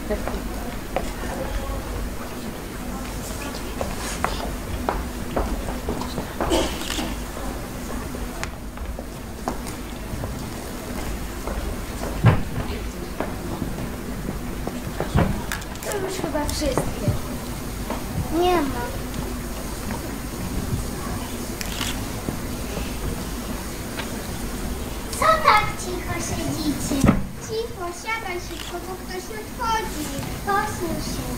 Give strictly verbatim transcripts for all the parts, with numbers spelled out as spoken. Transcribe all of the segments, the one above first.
To już chyba wszystkie. Nie ma. Co tak cicho siedzicie? Cicho, siadaj szybko, bo ktoś nadchodzi. Posuń się.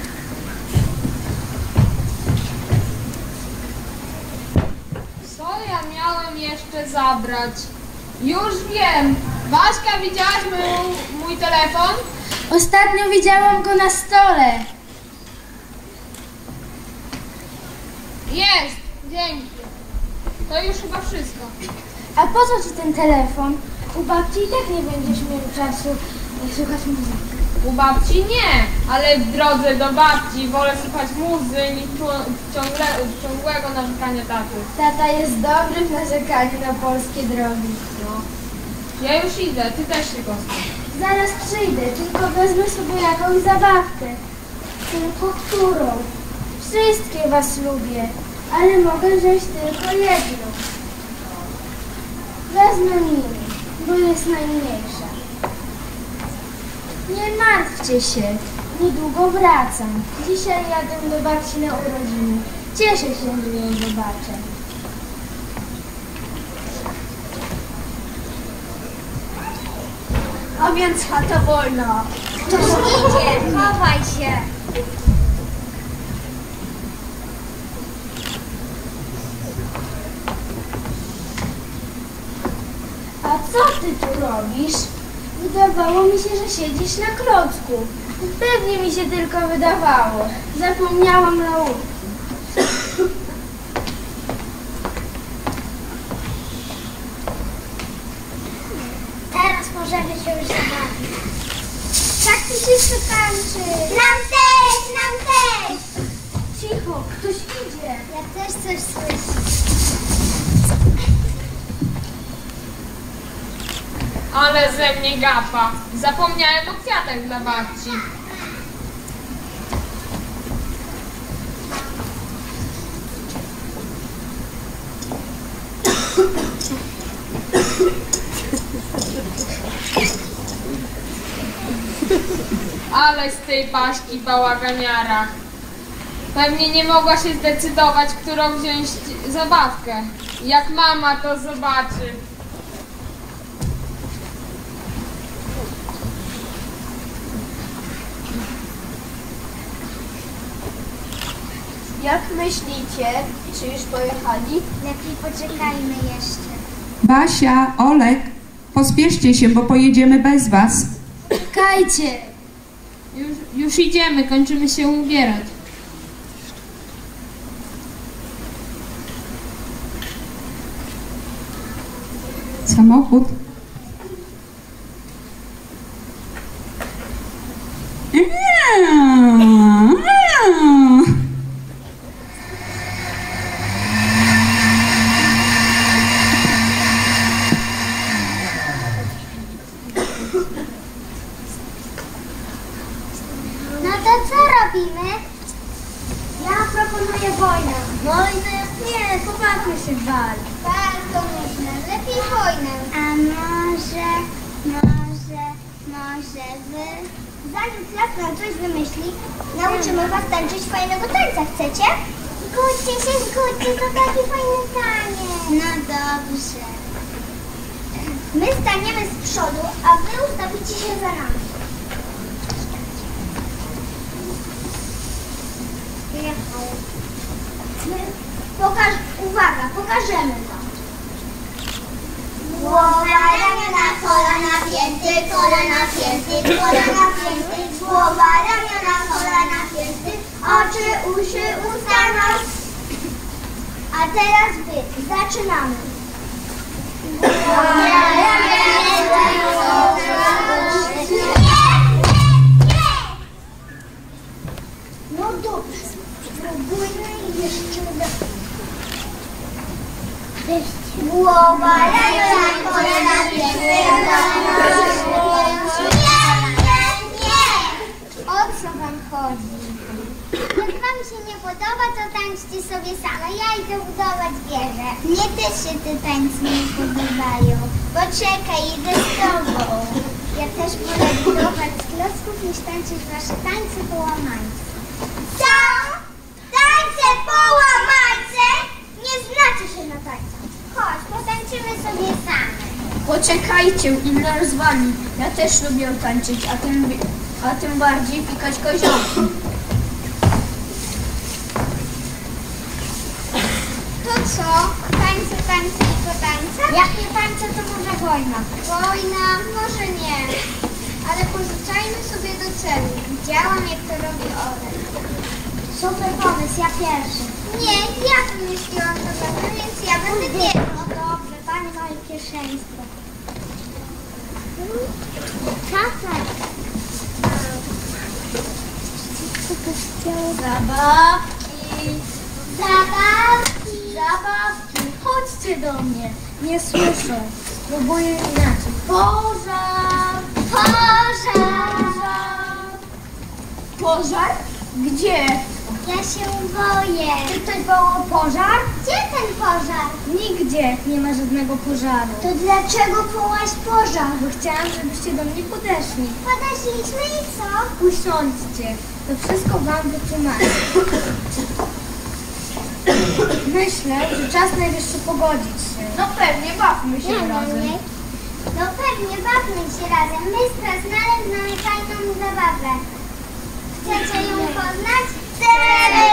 Co ja miałem jeszcze zabrać? Już wiem. Baśka, widziałaś mój, mój telefon? Ostatnio widziałam go na stole. Jest. Dzięki. To już chyba wszystko. A po co ci ten telefon? U babci i tak nie będziesz miał czasu słuchać muzyki. U babci nie, ale w drodze do babci wolę słuchać muzy niż ciągle, ciągłego narzekania taty. Tata jest dobry w narzekaniu na polskie drogi. No. Ja już idę, ty też się kostań. Zaraz przyjdę, tylko wezmę sobie jakąś zabawkę. Tylko którą? Wszystkie was lubię, ale mogę wziąć tylko jedną. Wezmę Mini, bo jest najmniejsza. Nie martwcie się, niedługo wracam. Dzisiaj jadę do babci na urodziny. Cieszę się, że ją zobaczę. A więc chata wolna. Ktoś idzie, chowaj się. A co ty tu robisz? Wydawało mi się, że siedzisz na klocku. Pewnie mi się tylko wydawało. Zapomniałam nauki. Teraz możemy się już zabawić. Tak mi się tańczy. Nam też, nam też. Cicho, ktoś idzie. Ja też coś słyszę. Ale ze mnie gapa. Zapomniałem o kwiatach dla babci. Ale z tej Baśki bałaganiara. Pewnie nie mogła się zdecydować, którą wziąć zabawkę. Jak mama to zobaczy. Jak myślicie, czy już pojechali? Lepiej poczekajmy jeszcze. Basia, Olek, pospieszcie się, bo pojedziemy bez was. Czekajcie! Już, już idziemy, kończymy się ubierać. Samochód. No to co robimy? Ja proponuję wojnę. Wojnę? Nie, pobawmy się w bal. Bardzo nudne. Lepiej wojnę. A może, może, może wy... Zanim klas nam coś wymyśli, nauczymy was tańczyć fajnego tańca. Chcecie? Zgódźcie się, zgódźcie, to taki fajny taniec. No dobrze. My staniemy z przodu, a wy ustawicie się za nami. My, pokaż, uwaga, pokażemy wam. Głowa, ramiona, kolana, pięty, kolana, pięty, kolana, pięty. Głowa, ramiona, kolana, pięty. Oczy, uszy, usta, nos. A teraz wy, zaczynamy. Głowa, ramiona, kolana, pięty. No dobrze, spróbujmy jeszcze raz. Głowa, ramiona, kolana, pięty, kolana, pięty. Nie, nie, nie! chodzi. Jak wam się nie podoba, to tańczcie sobie same. Ja idę budować wieżę. Mnie też się te tańce nie podobają. Poczekaj, idę z tobą. Ja też wolę budować z klocków niż tańczyć wasze tańce połamańce. Co? Tańce połamańce? Nie znacie się na tańcach. Chodź, potańczymy sobie same. Poczekajcie, inne rozwali. Ja też lubię tańczyć, a tym, a tym bardziej pikać koziołki. To co? Tańce, tańce, tylko tańce? Jak nie tańce, to może wojna. Wojna? Może nie. Ale pożyczajmy sobie do celu. Widziałam, jak to robi Olek. Super pomysł, ja pierwszy. Nie, ja wymyśliłam to dobrze, więc ja będę pierwszy. No dobrze, pani moje pierwszeństwo. Czasem. Zabawki. Zabawki. Zabawki. Chodźcie do mnie. Nie słyszę. Spróbuję inaczej. Pożar. Pożar. Pożar? Gdzie? Ja się boję. Czy ktoś wołał pożar? Gdzie ten pożar? Nigdzie nie ma żadnego pożaru. To dlaczego wołaś pożar? Bo chciałam, żebyście do mnie podeszli. Podeszliśmy i co? Usiądźcie. To wszystko wam wytłumaczę. Myślę, że czas najwyższy pogodzić się. No pewnie, bawmy się Nie, no razem. nie. No pewnie, bawmy się razem. My z Krasnalem znamy fajną zabawę. Chcecie ją poznać? Chcemy!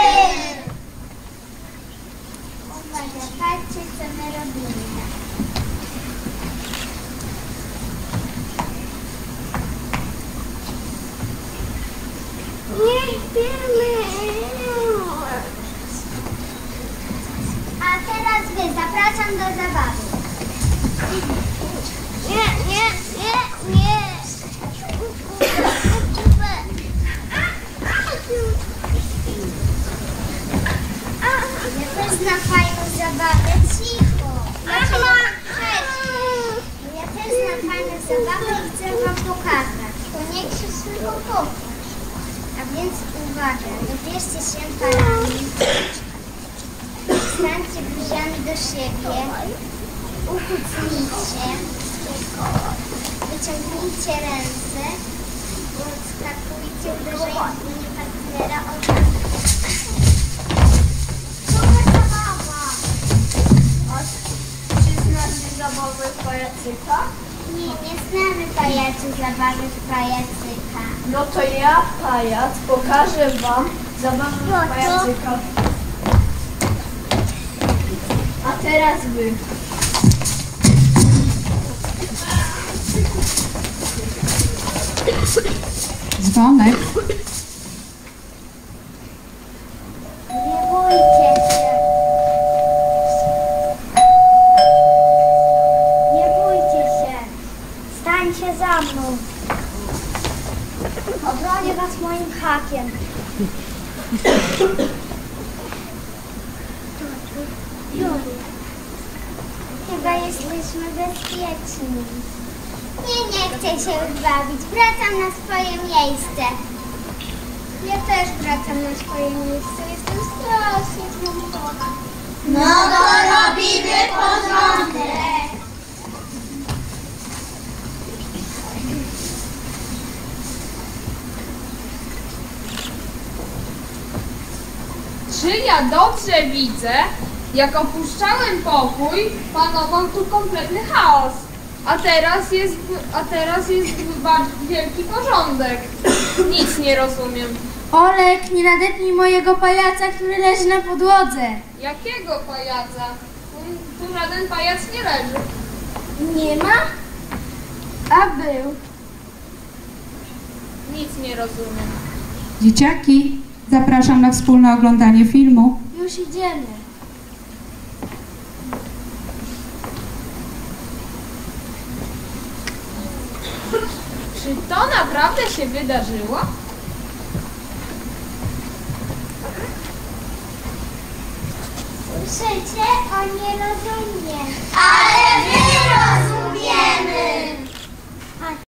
Uwaga, patrzcie, co my robimy. Nie chcemy! A teraz wy, zapraszam do zabawy. Nie, nie, nie, nie. Ja też znam fajną zabawę. Cicho. Ja też znam fajną zabawę i chcę wam pokazać. To nie krzycz, tylko pokaż. A więc uwaga, wybierzcie się parami. Stańcie buziami do siebie. Ukucnijcie. Wyciągnijcie ręce. Skakujcie, uderzając partnera o tak. Super zabawa. Czy znacie zabawę pajacyka? Nie, nie znamy pajacu zabawy w pajacyka. No to ja, pajac, pokażę wam zabawę No to- pajacyka. A teraz wy. Dzwonek. Nie bójcie się. Nie bójcie się. Stańcie za mną. Obronię was moim hakiem. Chyba jesteśmy bezpieczni. Nie, nie chcę się już bawić. Wracam na swoje miejsce. Ja też wracam na swoje miejsce. Jestem strasznie zmęczona. No to robimy porządek. Czy ja dobrze widzę? Jak opuszczałem pokój, panował tu kompletny chaos. A teraz jest, a teraz jest bardzo wielki porządek. Nic nie rozumiem. Olek, nie nadepnij mojego pajaca, który leży na podłodze. Jakiego pajaca? Tu, tu żaden pajac nie leży. Nie ma? A był. Nic nie rozumiem. Dzieciaki, zapraszam na wspólne oglądanie filmu. Już idziemy. Czy to naprawdę się wydarzyło? Słyszycie? On nie rozumie. Ale